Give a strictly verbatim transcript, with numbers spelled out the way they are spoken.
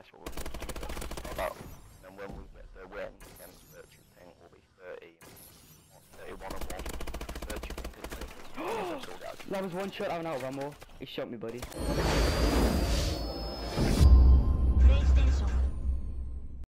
that's what we'll do about. And when we get the win against Virtue Pink, will be thirty, thirty-one and one. Virtue Pink is That was one shot, I went out of ammo. He shot me, buddy.